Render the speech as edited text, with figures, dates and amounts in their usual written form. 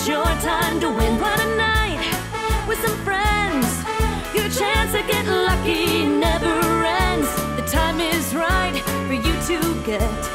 is your time to win. Plan a night with some friends. Your chance to get lucky never ends. The time is right for you to get